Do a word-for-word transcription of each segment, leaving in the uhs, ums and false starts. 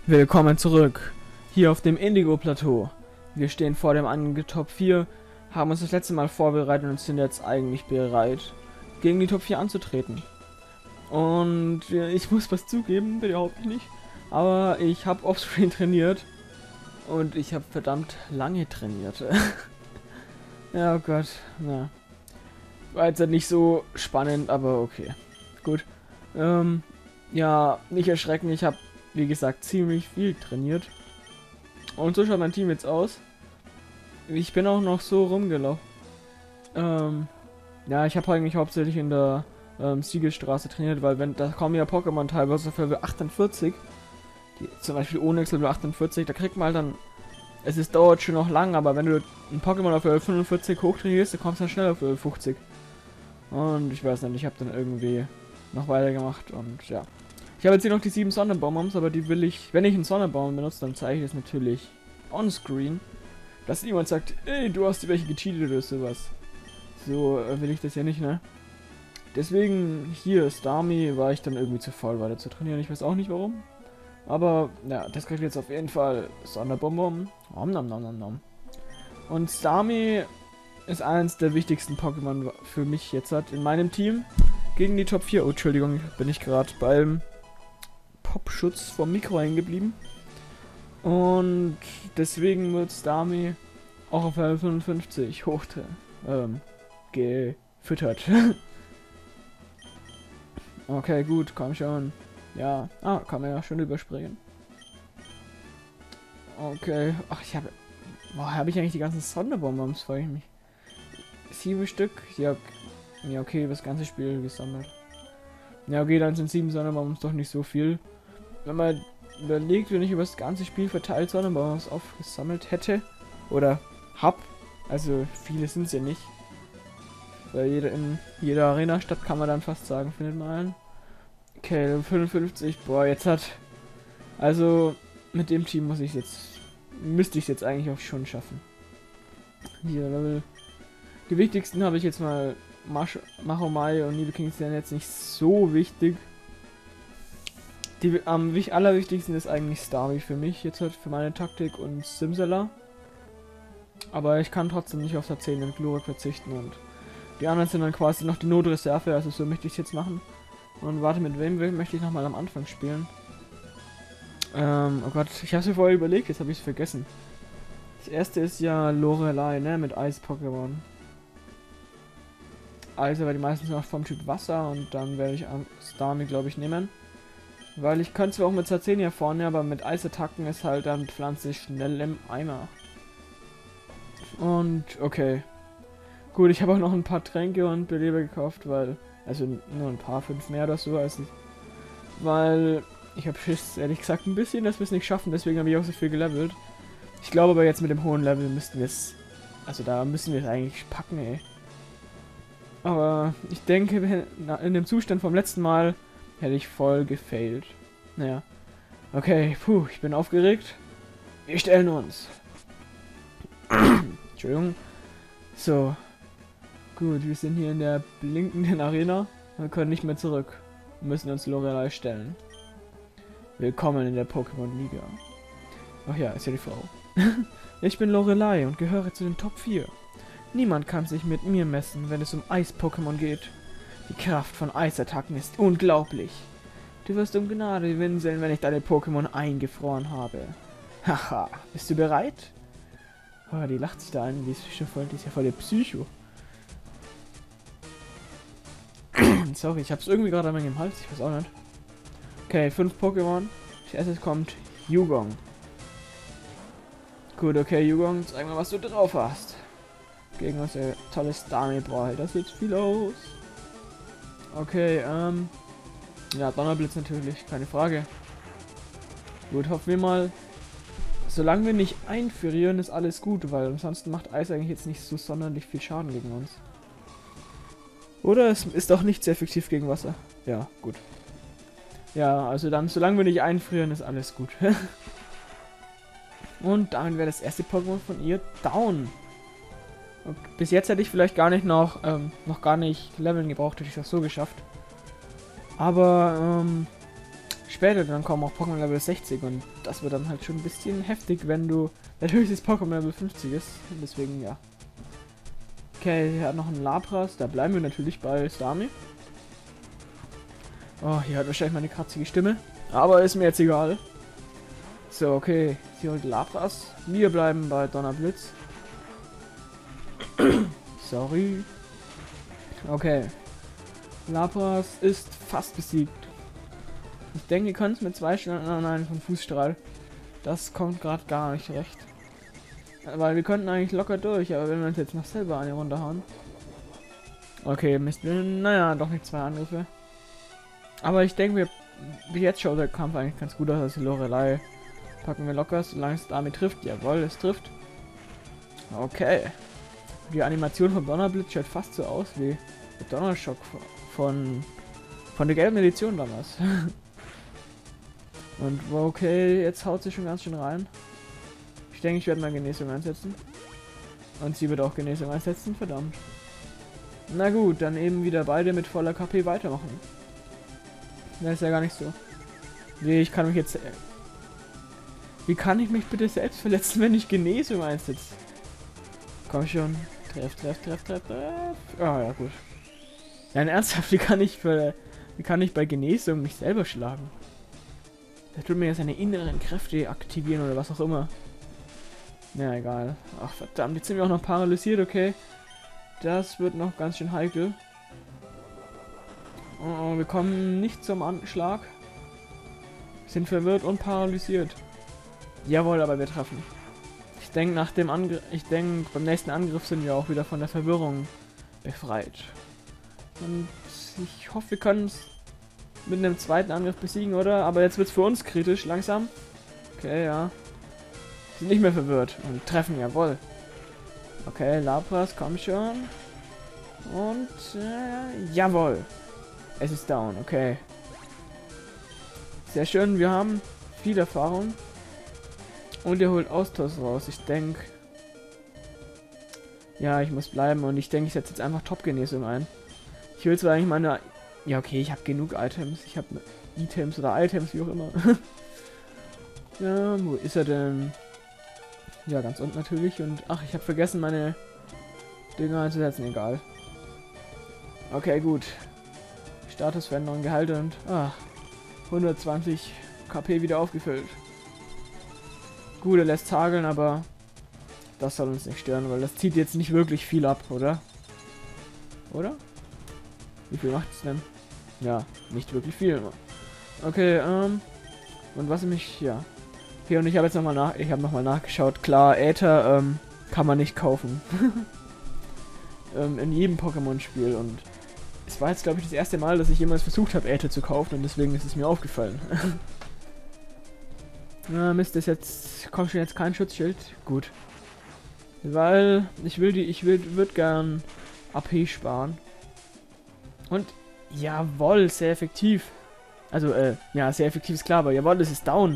Willkommen zurück, hier auf dem Indigo-Plateau. Wir stehen vor dem Ange Top vier, haben uns das letzte Mal vorbereitet und sind jetzt eigentlich bereit, gegen die Top vier anzutreten. Und ja, ich muss was zugeben, überhaupt nicht, aber ich habe offscreen trainiert und ich habe verdammt lange trainiert. Ja, oh Gott, na. War jetzt halt nicht so spannend, aber okay. Gut. Ähm, ja, nicht erschrecken, ich habe, wie gesagt, ziemlich viel trainiert. Und so schaut mein Team jetzt aus. Ich bin auch noch so rumgelaufen. Ähm, ja, ich habe eigentlich hauptsächlich in der ähm, Siegelstraße trainiert, weil wenn da kommen ja Pokémon teilweise für Level achtundvierzig, die, zum Beispiel Onyx Level achtundvierzig, da kriegt man halt dann, es ist dauert schon noch lang, aber wenn du ein Pokémon auf Level fünfundvierzig hochtrainierst, dann kommst du dann schnell auf Level fünfzig. Und ich weiß nicht, ich habe dann irgendwie noch weitergemacht und ja. Ich habe jetzt hier noch die sieben Sonnenbonbons, aber die will ich, wenn ich einen Sonnenbaum benutze, dann zeige ich das natürlich on-screen. Dass jemand sagt, ey, du hast die welche gecheatet oder sowas. So äh, will ich das ja nicht, ne? Deswegen hier, Starmie, war ich dann irgendwie zu faul weiter zu trainieren. Ich weiß auch nicht warum. Aber, ja, das kriegt jetzt auf jeden Fall Sonderbonbon. Om nom nom nom nom. Und Starmie ist eines der wichtigsten Pokémon für mich jetzt hat in meinem Team. Gegen die Top vier. Oh, Entschuldigung, bin ich gerade beim Popschutz vom Mikro hängen geblieben. Und deswegen wird Starmie auch auf Level fünfundfünfzig hoch ähm, gefüttert. Okay, gut, komm schon. Ja, ah, kann man ja schon überspringen. Okay, ach, ich habe, boah, habe ich eigentlich die ganzen Sonderbonbons, frage ich mich. Sieben Stück? Ja, ja, okay, das ganze Spiel gesammelt. Ja, okay, dann sind sieben Sonderbonbons doch nicht so viel. Wenn man überlegt, wenn ich über das ganze Spiel verteilt Sonderbonbons aufgesammelt hätte, oder hab, also viele sind es ja nicht. Weil jeder in jeder Arena-Stadt kann man dann fast sagen, findet man einen. Okay, fünfundfünfzig, boah, jetzt hat, also mit dem Team muss ich jetzt, müsste ich jetzt eigentlich auch schon schaffen. Hier, Level. Die wichtigsten habe ich jetzt mal, Machomai und Nidoking sind jetzt nicht so wichtig. Die am ähm, allerwichtigsten ist eigentlich Starmie für mich, jetzt halt für meine Taktik und Simsala. Aber ich kann trotzdem nicht auf Sazene und Glurak verzichten und die anderen sind dann quasi noch die Notreserve, also so möchte ich es jetzt machen. Und warte, mit wem möchte ich nochmal am Anfang spielen? Ähm, oh Gott, ich habe es mir vorher überlegt, jetzt habe ich es vergessen. Das erste ist ja Lorelei, ne, mit Eis-Pokémon. Also, weil die meisten sind auch vom Typ Wasser und dann werde ich Starmie, glaube ich, nehmen. Weil ich könnte zwar auch mit Sazenia vorne, aber mit Eisattacken ist halt dann Pflanze schnell im Eimer. Und, okay. Gut, ich habe auch noch ein paar Tränke und Beleber gekauft, weil, also nur ein paar, fünf mehr oder so, als ich, weil ich habe Schiss, ehrlich gesagt, ein bisschen, dass wir es nicht schaffen, deswegen habe ich auch so viel gelevelt. Ich glaube aber jetzt mit dem hohen Level müssten wir es, also da müssen wir es eigentlich packen, ey. Aber ich denke, in dem Zustand vom letzten Mal hätte ich voll gefailt. Naja. Okay, puh, ich bin aufgeregt. Wir stellen uns. Entschuldigung. So. Gut, wir sind hier in der blinkenden Arena. Wir können nicht mehr zurück. Wir müssen uns Lorelei stellen. Willkommen in der Pokémon-Liga. Ach ja, ist ja die Frau. Ich bin Lorelei und gehöre zu den Top vier. Niemand kann sich mit mir messen, wenn es um Eis-Pokémon geht. Die Kraft von Eisattacken ist unglaublich. Du wirst um Gnade winseln, wenn ich deine Pokémon eingefroren habe. Haha, bist du bereit? Oh, die lacht sich da ein, die ist schon voll, die ist ja voll der Psycho. Sorry, ich hab's irgendwie gerade an meinem Hals, ich weiß auch nicht. Okay, fünf Pokémon. Als erstes kommt Yugong. Gut, okay, Yugong, zeig mal, was du drauf hast. Gegen unser tolles Starmie, boah, das wird viel aus. Okay, ähm. Ja, Donnerblitz natürlich, keine Frage. Gut, hoffen wir mal. Solange wir nicht einfrieren, ist alles gut, weil ansonsten macht Eis eigentlich jetzt nicht so sonderlich viel Schaden gegen uns. Oder es ist auch nicht sehr effektiv gegen Wasser. Ja, gut. Ja, also dann, solange wir nicht einfrieren, ist alles gut. Und damit wäre das erste Pokémon von ihr down. Und bis jetzt hätte ich vielleicht gar nicht noch, ähm, noch gar nicht leveln gebraucht, hätte ich das so geschafft. Aber, ähm, Später dann kommen auch Pokémon Level sechzig und das wird dann halt schon ein bisschen heftig, wenn du der höchstes Pokémon Level fünfzig ist. Und deswegen ja. Okay, hier hat noch ein Lapras, da bleiben wir natürlich bei Starmie. Oh, hier hat wahrscheinlich meine kratzige Stimme, aber ist mir jetzt egal. So, okay, sie holt Lapras. Wir bleiben bei Donnerblitz. Sorry. Okay. Lapras ist fast besiegt. Ich denke, ihr könnt es mit zwei Stunden an einen von Fußstrahl. Das kommt gerade gar nicht recht. Weil wir könnten eigentlich locker durch, aber wenn wir uns jetzt noch selber eine Runde hauen. Okay, Mist. Naja, doch nicht zwei Angriffe. Aber ich denke, wir bis jetzt schaut der Kampf eigentlich ganz gut aus. Also die Lorelei packen wir locker, solange es damit trifft. Jawohl, es trifft. Okay. Die Animation von Donnerblitz schaut fast so aus wie der Donnerschock von von der gelben Edition damals. Und okay, jetzt haut sie schon ganz schön rein. Ich denke, ich werde mal Genesung einsetzen. Und sie wird auch Genesung einsetzen, verdammt. Na gut, dann eben wieder beide mit voller K P weitermachen. Das ist ja gar nicht so. Nee, ich kann mich jetzt... Wie kann ich mich bitte selbst verletzen, wenn ich Genesung einsetze? Komm schon. Treff, treff, treff, treff, treff. Ah, ja, gut. Nein, ernsthaft, wie kann ich für... Wie kann ich bei Genesung mich selber schlagen? Der tut mir ja seine inneren Kräfte aktivieren oder was auch immer. Na, egal. Ach, verdammt, jetzt sind wir auch noch paralysiert, okay. Das wird noch ganz schön heikel. Oh, oh, wir kommen nicht zum Anschlag. Sind verwirrt und paralysiert. Jawohl, aber wir treffen. Ich denke, nach dem Angriff, ich denke, beim nächsten Angriff sind wir auch wieder von der Verwirrung befreit. Und ich hoffe, wir können es mit einem zweiten Angriff besiegen, oder? Aber jetzt wird es für uns kritisch, langsam. Okay, ja. Sind nicht mehr verwirrt und treffen, jawohl. Okay, Lapras, komm schon. Und, äh, jawohl. Es ist down, okay. Sehr schön, wir haben viel Erfahrung. Und er holt Austausch raus. Ich denke... Ja, ich muss bleiben und ich denke, ich setze jetzt einfach Top-Genesung ein. Ich will zwar eigentlich meine... Ja, okay, ich habe genug Items. Ich habe Items oder Items, wie auch immer. Ja, wo ist er denn? Ja, ganz unten natürlich. Und ach, ich habe vergessen, meine Dinger einzusetzen. Egal. Okay, gut. Statusveränderung gehalten und... Ach, hundertzwanzig K P wieder aufgefüllt. Gut, er lässt hageln, aber das soll uns nicht stören, weil das zieht jetzt nicht wirklich viel ab, oder? Oder? Wie viel macht es denn? Ja, nicht wirklich viel. Okay, ähm... und was mich... Ja. Okay, und ich habe jetzt nochmal nach... Ich habe nochmal nachgeschaut. Klar, Äther, ähm, kann man nicht kaufen. ähm, in jedem Pokémon-Spiel und... Es war jetzt, glaube ich, das erste Mal, dass ich jemals versucht habe, Äther zu kaufen und deswegen ist es mir aufgefallen. Na, Mist, ist jetzt... Kommt schon jetzt kein Schutzschild? Gut. Weil ich will die... Ich will... Würde gern A P sparen. Und... Jawohl, sehr effektiv. Also, äh, ja, sehr effektiv ist klar, aber jawohl, es ist down.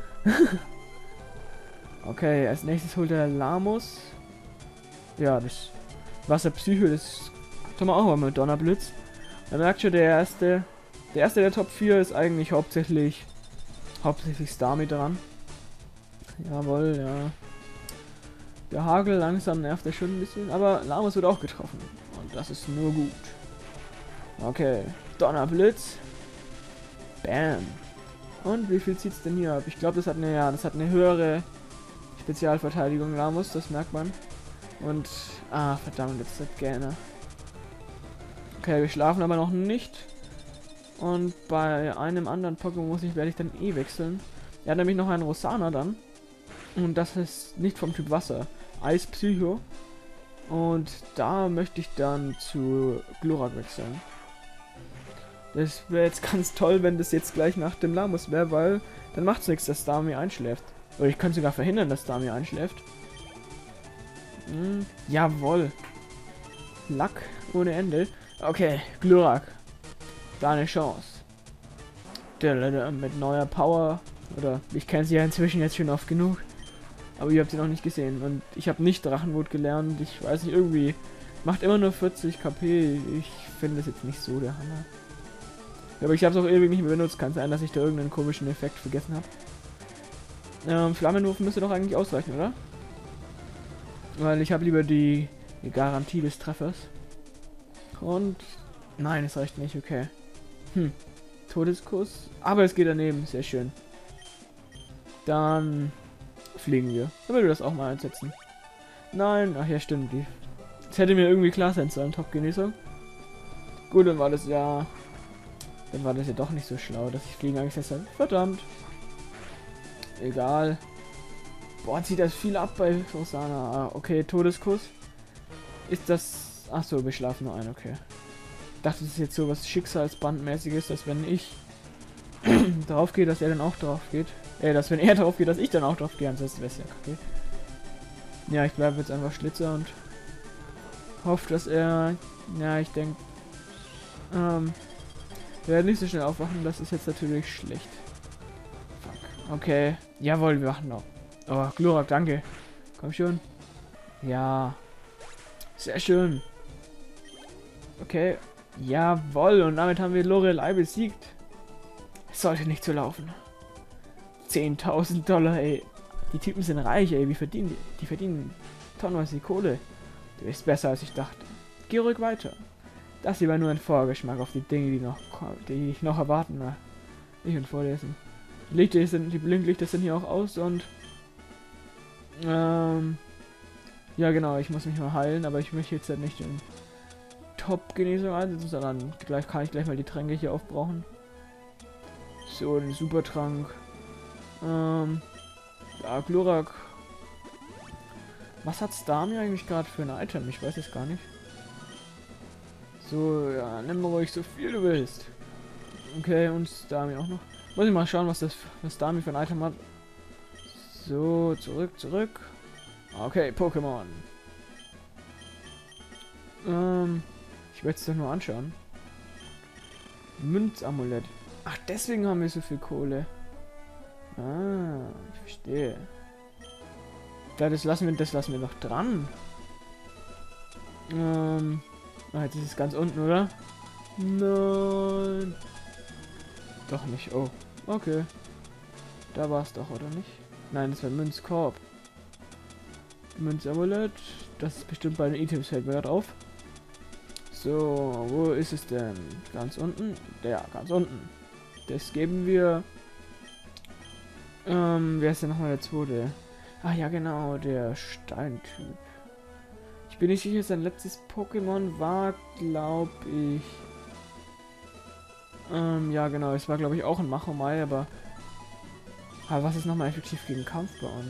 Okay, als nächstes holt er Lamos. Ja, das Wasserpsycho, das tun wir auch mal mit Donnerblitz. Man merkt schon, der erste, der erste der Top vier ist eigentlich hauptsächlich, hauptsächlich Starmie dran. Jawohl, ja. Der Hagel langsam nervt er schon ein bisschen, aber Lamos wird auch getroffen. Und das ist nur gut. Okay, Donnerblitz. Bam. Und wie viel zieht's denn hier ab? Ich glaube, das hat eine, ja, das hat eine höhere Spezialverteidigung, Lamos, das merkt man. Und, ah, verdammt, jetzt ist das gerne. Okay, wir schlafen aber noch nicht. Und bei einem anderen Pokémon muss ich, werde ich dann eh wechseln. Er hat nämlich noch einen Rosana dann. Und das ist nicht vom Typ Wasser. Eis Psycho. Und da möchte ich dann zu Glurak wechseln. Das wäre jetzt ganz toll, wenn das jetzt gleich nach dem Lamos wäre, weil dann macht es nichts, dass Starmie einschläft. Oder ich könnte sogar verhindern, dass Starmie einschläft. Hm, jawohl. Lack ohne Ende. Okay, Glurak. Deine Chance. Mit neuer Power. Oder ich kenne sie ja inzwischen jetzt schon oft genug. Aber ihr habt sie noch nicht gesehen. Und ich habe nicht Drachenwut gelernt. Ich weiß nicht, irgendwie macht immer nur vierzig K P. Ich finde das jetzt nicht so der Hammer. Aber ich habe es auch ewig nicht mehr benutzt. Kann sein, dass ich da irgendeinen komischen Effekt vergessen habe. Ähm, Flammenwurf müsste doch eigentlich ausreichen, oder? Weil ich habe lieber die, die Garantie des Treffers. Und... Nein, es reicht nicht, okay. Hm. Todeskuss. Aber es geht daneben, sehr schön. Dann fliegen wir. Dann würde das auch mal einsetzen. Nein, ach ja, stimmt. Die. Das hätte mir irgendwie klar sein sollen, Top-Genesung. Gut, dann war das ja... Dann war das ja doch nicht so schlau, dass ich Fliegen eingesetzt habe. Verdammt. Egal. Boah, zieht das viel ab bei Rosanna. Ah, okay, Todeskuss. Ist das... Ach so, wir schlafen nur ein, okay. Ich dachte, das ist jetzt so was Schicksalsbandmäßiges, dass wenn ich drauf gehe, dass er dann auch drauf geht. Äh, dass wenn er drauf geht, dass ich dann auch drauf gehe, ansonsten wäre es ja kacke. Ja, ich bleibe jetzt einfach Schlitzer und hoffe, dass er... Ja, ich denke... Ähm... Wir werden nicht so schnell aufwachen, das ist jetzt natürlich schlecht. Fuck. Okay. Jawohl, wir wachen noch. Oh, Glurak, danke. Komm schon. Ja. Sehr schön. Okay. Jawohl, und damit haben wir Lorelei besiegt. Es sollte nicht so laufen. zehntausend Dollar, ey. Die Typen sind reich, ey. Wie verdienen die? Die verdienen tonnenweise Kohle. Du bist besser, als ich dachte. Geh ruhig weiter. Das hier war nur ein Vorgeschmack auf die Dinge, die noch die ich noch erwarten. Na, ich und vorlesen. Die Lichter sind, die Blinklichter sind hier auch aus und ähm, ja genau, ich muss mich mal heilen, aber ich möchte jetzt halt nicht in Top-Genesung einsetzen, sondern gleich kann ich gleich mal die Tränke hier aufbrauchen. So, den Supertrank. Ähm, ja, Glurak. Was hat Starmie eigentlich gerade für ein Item? Ich weiß es gar nicht. So, ja, nimm ruhig so viel du willst. Okay, und Starmie auch noch. Muss ich mal schauen, was das was Starmie für ein Item hat. So, zurück, zurück. Okay, Pokémon. Ähm, ich werde es doch nur anschauen. Münzamulett. Ach, deswegen haben wir so viel Kohle. Ah, ich verstehe. Ja, das lassen wir, das lassen wir noch dran. Ähm, ah, jetzt ist es ganz unten, oder? Nein. Doch nicht. Oh, okay. Da war es doch, oder nicht? Nein, das war Münzkorb. Münzamulett. Das ist bestimmt bei den Items, fällt mir gerade auf. So, wo ist es denn? Ganz unten? Ja, ganz unten. Das geben wir. Ähm, wer ist denn nochmal der zweite? Ah ja, genau, der Steintyp. Ich bin nicht sicher, sein letztes Pokémon war, glaube ich. Ähm, ja, genau, es war, glaube ich, auch ein Machomai, aber. Aber was ist nochmal effektiv gegen Kampf bei uns?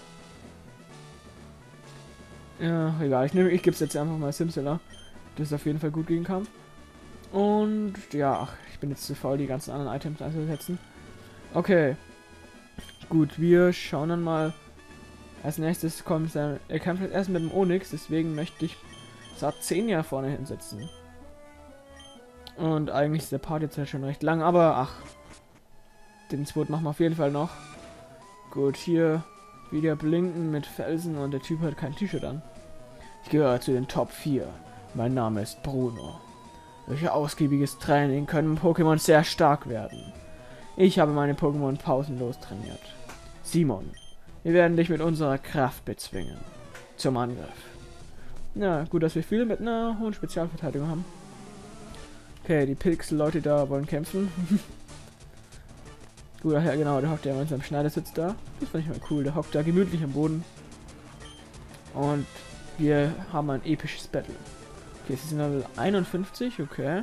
Ja, egal, ich nehme, ich gebe es jetzt einfach mal Simsela. Das ist auf jeden Fall gut gegen Kampf. Und ja, ach, ich bin jetzt zu faul, die ganzen anderen Items einzusetzen. Okay. Gut, wir schauen dann mal. Als nächstes kommt er. Er kämpft jetzt erst mit dem Onyx, deswegen möchte ich Sarzenia vorne hinsetzen. Und eigentlich ist der Part jetzt ja schon recht lang, aber ach. Den zweiten machen wir auf jeden Fall noch. Gut, hier wieder blinken mit Felsen und der Typ hat kein T-Shirt an. Ich gehöre zu den Top vier. Mein Name ist Bruno. Durch ausgiebiges Training können Pokémon sehr stark werden. Ich habe meine Pokémon pausenlos trainiert. Simon, wir werden dich mit unserer Kraft bezwingen. Zum Angriff. Ja, gut, dass wir viele mit einer hohen Spezialverteidigung haben. Okay, die Pixel-Leute da wollen kämpfen. Gut, ach ja, genau, der hockt ja in unserem Schneidersitz da. Das fand ich mal cool. Der hockt da gemütlich am Boden. Und wir haben ein episches Battle. Okay, es ist Level einundfünfzig, okay.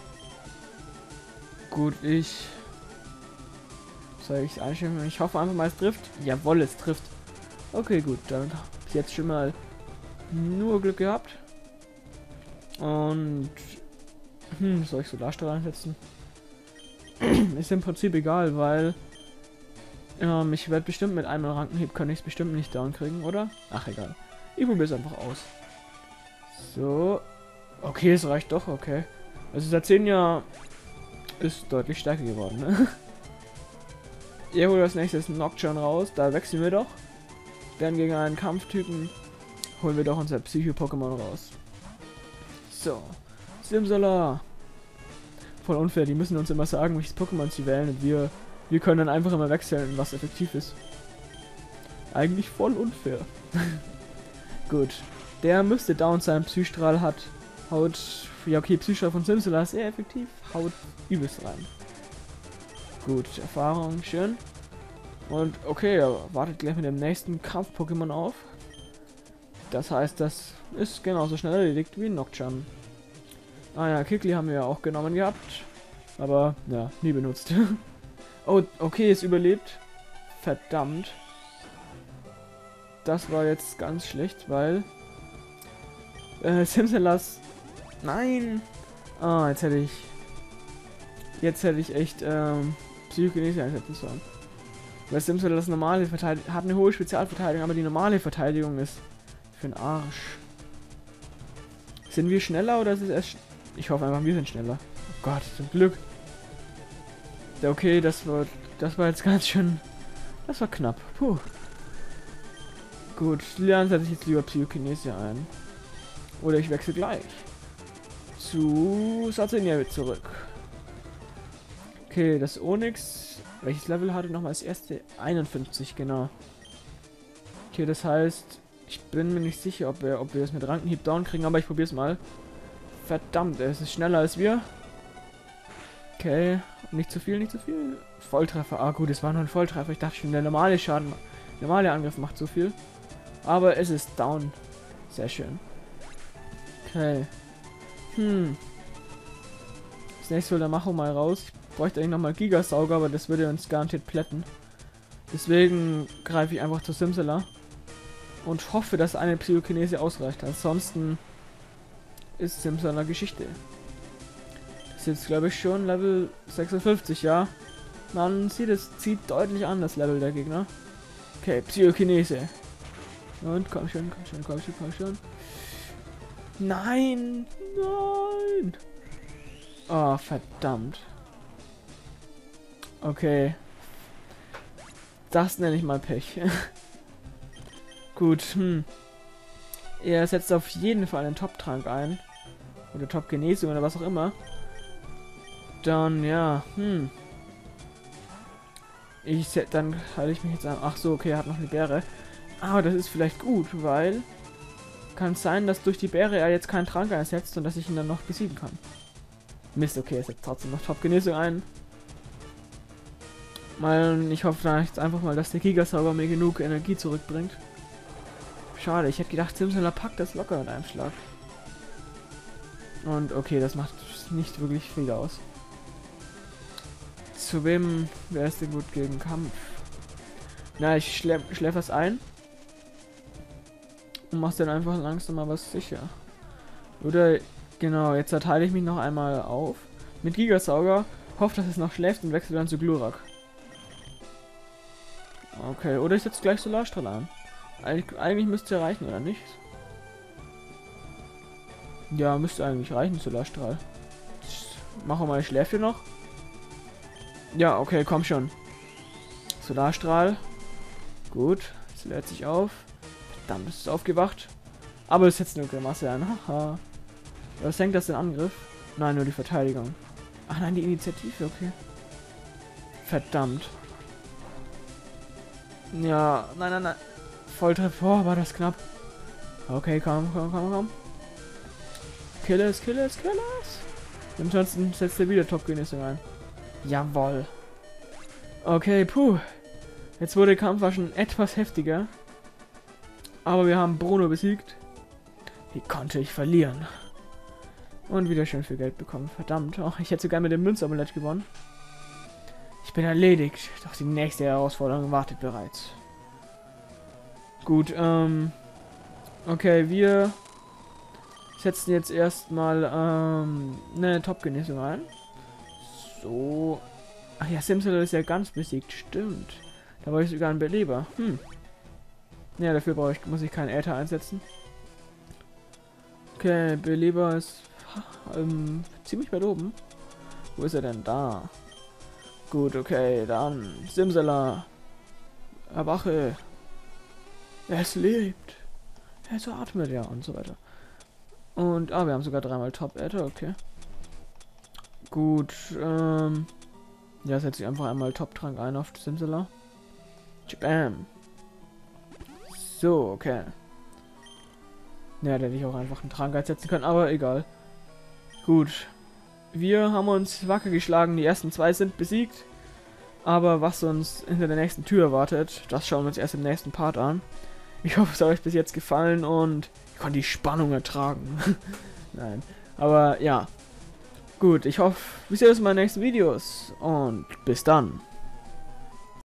Gut, ich... Soll ich es einstellen? Ich hoffe einfach mal, es trifft. Jawohl, es trifft. Okay, gut, dann bis jetzt schon mal nur Glück gehabt. Und... Hm, soll ich Solarstrahl einsetzen? Ist im Prinzip egal, weil... Ähm, ich werde bestimmt mit einem Rankenhieb, kann ich es bestimmt nicht down kriegen, oder? Ach, egal. Ich probiere es einfach aus. So... Okay, es reicht doch, okay. Also seit zehn Jahren ist deutlich stärker geworden, ne? Ihr holt als nächstes Nocturne raus, da wechseln wir doch. Dann gegen einen Kampftypen holen wir doch unser Psycho-Pokémon raus. So. Simsala. Voll unfair, die müssen uns immer sagen, welches Pokémon sie wählen und wir, wir können dann einfach immer wechseln, was effektiv ist. Eigentlich voll unfair. Gut. Der müsste down sein. Psystrahl hat Haut. Ja, okay, Psystrahl von Simsala ist sehr effektiv. Haut übelst rein. Gut, Erfahrung, schön. Und okay, er wartet gleich mit dem nächsten Kampf-Pokémon auf. Das heißt, das ist genauso schnell erledigt wie Nocturne. Ah ja, Kikli haben wir ja auch genommen gehabt. Aber, ja, nie benutzt. Oh, okay, es überlebt. Verdammt. Das war jetzt ganz schlecht, weil... Äh, Simsalas... Nein! Ah, jetzt hätte ich... Jetzt hätte ich echt, ähm... Psychokinese einsetzen sollen. Weil Simsalas normale Verteidigung... Hat eine hohe Spezialverteidigung, aber die normale Verteidigung ist... Für den Arsch. Sind wir schneller oder ist es erst... Ich hoffe einfach, wir sind schneller. Oh Gott, zum Glück. Ja, okay, das war... Das war jetzt ganz schön... Das war knapp. Puh. Gut, dann setze ich jetzt lieber Psychokinese ein. Oder ich wechsle gleich. Zu Saturnia zurück. Okay, das Onyx. Welches Level hatte nochmal als erste? einundfünfzig, genau. Okay, das heißt, ich bin mir nicht sicher, ob wir, ob wir das mit Rankenhieb down kriegen, aber ich probiere es mal. Verdammt, es ist schneller als wir. Okay, nicht zu viel, nicht zu viel. Volltreffer. Ah gut, es war nur ein Volltreffer. Ich dachte schon, der normale Schaden, normale Angriff macht so viel. Aber es ist down. Sehr schön. Okay. Hm. Das nächste will der Macho mal raus. Ich bräuchte eigentlich nochmal Gigasauger, aber das würde uns garantiert plätten. Deswegen greife ich einfach zu Simsala. Und hoffe, dass eine Psychokinese ausreicht. Ansonsten ist Simsala Geschichte. Das ist jetzt, glaube ich, schon Level sechsundfünfzig, ja. Man sieht, es zieht deutlich an, das Level der Gegner. Okay, Psychokinese. Und komm schon, komm schon, komm schon, komm schon. Nein! Nein! Oh, verdammt. Okay. Das nenne ich mal Pech. Gut, hm. Er setzt auf jeden Fall einen Top-Trank ein. Oder Top-Genesung oder was auch immer. Dann, ja, hm. Ich set, dann halte ich mich jetzt an. Ach so, okay, er hat noch eine Beere. Aber das ist vielleicht gut, weil kann sein, dass durch die Beere er jetzt keinen Trank einsetzt und dass ich ihn dann noch besiegen kann. Mist, okay, er setzt trotzdem noch Top-Genesung ein. Mal, ich hoffe da jetzt einfach mal, dass der Gigasauger mir genug Energie zurückbringt. Schade, ich hätte gedacht, Simsala packt das locker mit einem Schlag. Und okay, das macht nicht wirklich viel aus. Zu wem wäre es denn gut gegen Kampf? Na, ich schlepp, schlepp was ein. Und mach's dann einfach langsam mal was sicher. Oder, genau, jetzt verteile ich mich noch einmal auf. Mit Gigasauger. Hoffe, dass es noch schläft und wechsle dann zu Glurak. Okay, oder ich setze gleich Solarstrahl an. Eig eigentlich müsste es ja reichen, oder nicht? Ja, müsste eigentlich reichen, Solarstrahl. Machen wir mal Schläfchen noch. Ja, okay, komm schon. Solarstrahl. Gut, es lädt sich auf. Verdammt, es ist aufgewacht. Aber es setzt nur Grimasse an. Haha. Was senkt das den Angriff? Nein, nur die Verteidigung. Ach nein, die Initiative, okay. Verdammt. Ja, nein, nein, nein. Volltreffer, oh, war das knapp. Okay, komm, komm, komm, komm. Kill es, kill es, kill es. Ansonsten setzt er wieder Top-Genesung ein. Jawoll. Okay, puh. Jetzt wurde der Kampf war schon etwas heftiger. Aber wir haben Bruno besiegt. Wie konnte ich verlieren? Und wieder schön viel Geld bekommen. Verdammt. Oh, ich hätte sogar mit dem Münzamulett gewonnen. Ich bin erledigt. Doch die nächste Herausforderung wartet bereits. Gut, ähm... okay, wir setzen jetzt erstmal ähm, eine Top-Genesung ein. So. Ach ja, Simsala ist ja ganz besiegt. Stimmt. Da brauche ich sogar einen Beleber. Hm. Ja, dafür brauche ich, muss ich keinen Äther einsetzen. Okay, Beleber ist ähm, ziemlich weit oben. Wo ist er denn? Da. Gut, okay, dann Simsala. Erwache. Es lebt. Es atmet, ja, und so weiter. Und, ah, wir haben sogar dreimal Top-Äther, okay. Gut, ähm... ja, setze ich einfach einmal Top-Trank ein auf Simsala. Bam. So, okay. Ja, da hätte ich auch einfach einen Trank einsetzen können, aber egal. Gut. Wir haben uns wacker geschlagen, die ersten zwei sind besiegt. Aber was uns hinter der nächsten Tür erwartet, das schauen wir uns erst im nächsten Part an. Ich hoffe, es hat euch bis jetzt gefallen und ich konnte die Spannung ertragen. Nein, aber ja. Gut, ich hoffe, wir sehen uns in meinen nächsten Videos und bis dann.